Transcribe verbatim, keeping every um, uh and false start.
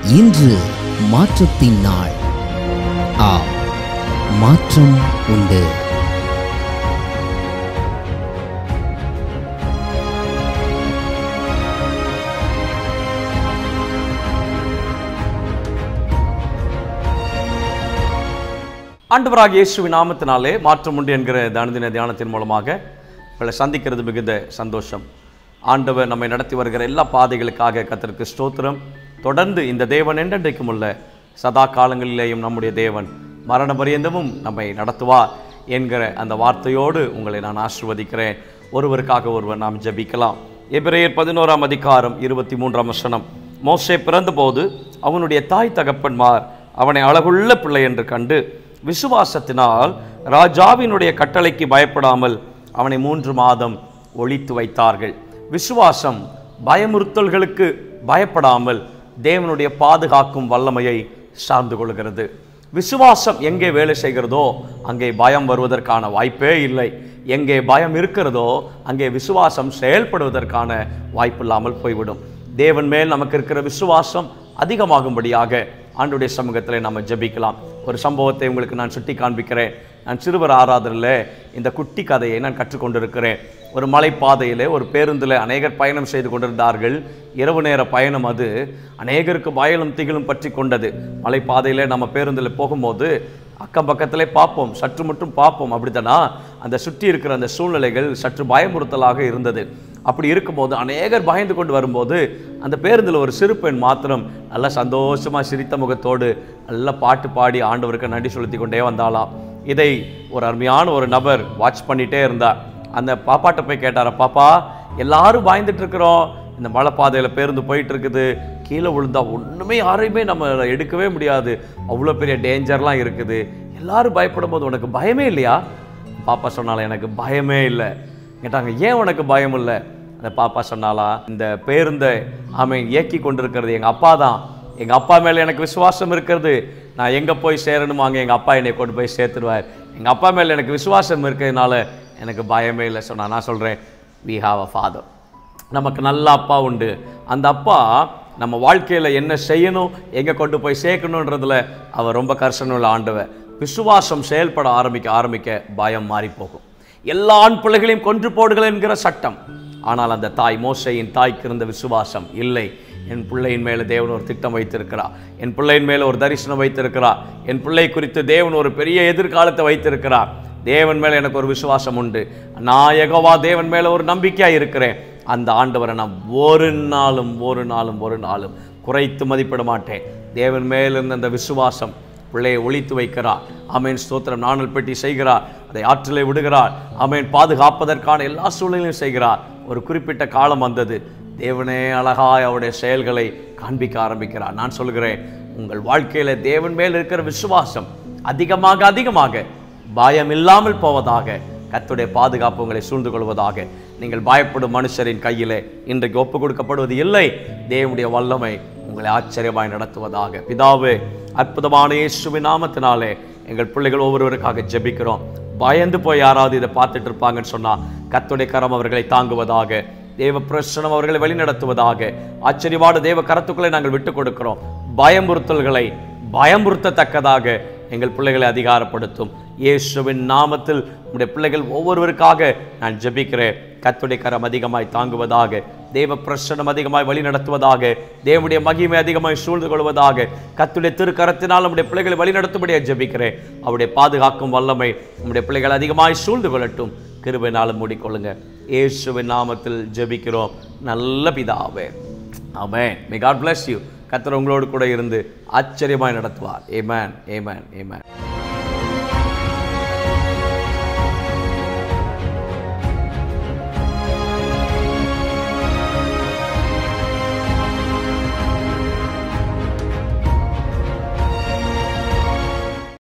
இன்று மாற்றத்தின் நாள். ஆம், மாற்றம் உண்டு. ஆண்டவராகிய இயேசுவின் நாமத்தினாலே மாற்றம் உண்டு என்கிற தினதின தியானத்தின் மூலமாக உங்களை சந்திக்கிறது மிகுந்த சந்தோஷம். ஆண்டவர் நம்மை நடத்தி வருகிற எல்லா பாதைகளுக்காக கர்த்தருக்கு ஸ்தோத்திரம். தொடர்ந்து இந்த தேவன் என்றென்றைக்கும் உள்ள சதா காலங்களிலேயும் நம்முடைய தேவன் மரண பரியந்தமும் நம்மை நடத்துவார் என்கிற அந்த வார்த்தையோடு உங்களை நான் ஆசீர்வதிக்கிறேன். ஒருவருக்காக ஒருவர் நாம் ஜெபிக்கலாம். எபிரேயர் பதினோராம் அதிகாரம் இருபத்தி மூன்றாம் வசனம். மோசே பிறந்தபோது அவனுடைய தாய் தகப்பன்மார் அவனை அழகுள்ள பிள்ளை என்று கண்டு விசுவாசத்தினால் ராஜாவினுடைய கட்டளைக்கு பயப்படாமல் அவனை மூன்று மாதம் ஒளித்து வைத்தார்கள். விசுவாசம் பயமுறுத்தல்களுக்கு பயப்படாமல் தேவனுடைய பாதுகாக்கும் வல்லமையை சார்ந்து கொள்கிறது. விசுவாசம் எங்கே வேலை செய்கிறதோ அங்கே பயம் வருவதற்கான வாய்ப்பே இல்லை. எங்கே பயம் இருக்கிறதோ அங்கே விசுவாசம் செயல்படுவதற்கான வாய்ப்பு இல்லாமல் போய்விடும். தேவன் மேல் நமக்கு இருக்கிற விசுவாசம் அதிகமாகும்படியாக ஆண்டவருடைய சமூகத்தில் நம்ம ஜெபிக்கலாம். ஒரு சம்பவத்தை உங்களுக்கு நான் சுட்டி காண்பிக்கிறேன். நான் சிறுவர் ஆராதனையில் இந்த குட்டி கதையை நான் கற்றுக்கொண்டிருக்கிறேன். ஒரு மலைப்பாதையில் ஒரு பேருந்தில் அநேகர் பயணம் செய்து கொண்டிருந்தார்கள். இரவு நேர பயணம் அது. அநேகருக்கு பயலும் திகிலும் பற்றி கொண்டது. மலைப்பாதையில் நம்ம பேருந்தில் போகும்போது அக்கம் பக்கத்திலே பார்ப்போம், சற்று மட்டும் பார்ப்போம். அப்படித்தானா அந்த சுற்றி இருக்கிற அந்த சூழ்நிலைகள் சற்று பயமுறுத்தலாக இருந்தது. அப்படி இருக்கும்போது அநேகர் பயந்து கொண்டு வரும்போது அந்த பேருந்தில் ஒரு சிறு பெண் மாத்திரம் நல்லா சந்தோஷமாக சிரித்த முகத்தோடு நல்லா பாட்டு பாடி ஆண்டவருக்கு நன்றி செலுத்தி கொண்டே வந்தாளாம். இதை ஒரு அருமையான ஒரு நபர் வாட்ச் பண்ணிகிட்டே இருந்தார். அந்த பாப்பாட்ட போய் கேட்டாரா, பாப்பா எல்லாரும் பயந்துட்டு இருக்கிறோம், இந்த மலை பாதையில் பேருந்து போயிட்டு இருக்குது, கீழே விழுந்தா ஒன்றுமே யாரையுமே நம்ம எடுக்கவே முடியாது, அவ்வளோ பெரிய டேஞ்சர்லாம் இருக்குது, எல்லாரும் பயப்படும் போது உனக்கு பயமே இல்லையா? பாப்பா சொன்னால எனக்கு பயமே இல்லை. கேட்டாங்க, ஏன் உனக்கு பயம் இல்லை? அந்த பாப்பா சொன்னாலா, இந்த பேருந்தை அவன் இயக்கி கொண்டிருக்கிறது எங்கள் அப்பா தான். எங்கள் அப்பா மேலே எனக்கு விசுவாசம் இருக்கிறது. நான் எங்கே போய் சேரணுமோ அங்கே எங்கள் அப்பா என்னை கொண்டு போய் சேர்த்துடுவார். எங்கள் அப்பா மேலே எனக்கு விசுவாசம் இருக்கிறதுனால எனக்கு பயமே இல்லை சொன்னா. நான் சொல்கிறேன், we have a father. நமக்கு நல்ல அப்பா உண்டு. அந்த அப்பா நம்ம வாழ்க்கையில் என்ன செய்யணும், எங்கே கொண்டு போய் சேர்க்கணுன்றதில் அவர் ரொம்ப கர்சனுள்ள ஆண்டவர். விசுவாசம் செயல்பட ஆரம்பிக்க ஆரம்பிக்க பயம் மாறி போகும். எல்லா ஆண் பிள்ளைகளையும் கொன்று போடுகள் என்கிற சட்டம். ஆனால் அந்த தாய், மோசேயின் தாய்க்கு இருந்த விசுவாசம், இல்லை, என் பிள்ளையின் மேலே தேவன் ஒரு திட்டம் வைத்திருக்கிறார், என் பிள்ளையின் மேலே ஒரு தரிசனம் வைத்திருக்கிறார், என் பிள்ளை குறித்து தேவன் ஒரு பெரிய எதிர்காலத்தை வைத்திருக்கிறார், தேவன் மேலே எனக்கு ஒரு விசுவாசம் உண்டு, நான் யெகோவா தேவன் மேலே ஒரு நம்பிக்கையாக இருக்கிறேன், அந்த ஆண்டவரை நான் ஒரு நாளும் ஒரு நாளும் ஒரு நாளும் குறைத்து மதிப்பிட மாட்டேன். தேவன் மேலே இருந்த அந்த விசுவாசம் பிள்ளையை ஒளித்து வைக்கிறார். ஆமேன், ஸ்தோத்திரம். நாணல் பெட்டி செய்கிறார், அதை ஆற்றிலே விடுகிறார். ஆமேன், பாதுகாப்பதற்கான எல்லா சூழ்நிலையும் செய்கிறார். ஒரு குறிப்பிட்ட காலம் வந்தது, தேவனே அழகாய் அவருடைய செயல்களை காண்பிக்க ஆரம்பிக்கிறார். நான் சொல்கிறேன், உங்கள் வாழ்க்கையில் தேவன் மேல் இருக்கிற விசுவாசம் அதிகமாக அதிகமாக பயம் இல்லாமல் போவதாக, கர்த்தருடைய பாதுகாப்பு உங்களை சூழ்ந்து கொள்வதாக. நீங்கள் பயப்படும் மனுஷரின் கையிலே இன்றைக்கு ஒப்பு கொடுக்கப்படுவது இல்லை. தேவனுடைய வல்லமை உங்களை ஆச்சரியமாய் நடத்துவதாக. பிதாவே, அற்புதமான இயேசுவின் நாமத்தினாலே எங்கள் பிள்ளைகள் ஒவ்வொருவருக்காக ஜெபிக்கிறோம். பயந்து போய் யாராவது இதை பார்த்துட்டு இருப்பாங்கன்னு சொன்னா, கர்த்தருடைய கரம் அவர்களை தாங்குவதாக, தேவ பிரசனம் அவர்களை வழிநடத்துவதாக. ஆச்சரியமான தேவ கரத்துக்களை நாங்கள் விட்டுக் கொடுக்கிறோம். பயமுறுத்தல்களை பயமுறுத்தத்தக்கதாக எங்கள் பிள்ளைகளை அதிகாரப்படுத்தும். இயேசுவின் நாமத்தில் உடைய பிள்ளைகள் ஒவ்வொருவருக்காக நான் ஜெபிக்கிறேன். கர்த்தருடைய கரம் அதிகமாய் தாங்குவதாக, தேவ பிரசனம் அதிகமாய் வழி நடத்துவதாக, தேவனுடைய மகிமை அதிகமாய் சூழ்ந்து கொள்வதாக. கர்த்தருடைய திருக்கரத்தினால் நம்முடைய பிள்ளைகளை வழி நடத்தும்படியாக ஜெபிக்கிறேன். அவருடைய பாதுகாக்கும் வல்லமை நம்முடைய பிள்ளைகள் அதிகமாய் சூழ்ந்து கொள்ளட்டும். கிருபையினாலும் மூடிக்கொள்ளுங்க. இயேசுவின் நாமத்தில் ஜெபிக்கிறோம் நல்ல பிதாவே, ஆமென். May God bless you. கர்த்தர் உங்களோடு கூட இருந்து ஆச்சரியமாய் நடத்துவார். ஆமென், ஆமென், ஆமென்.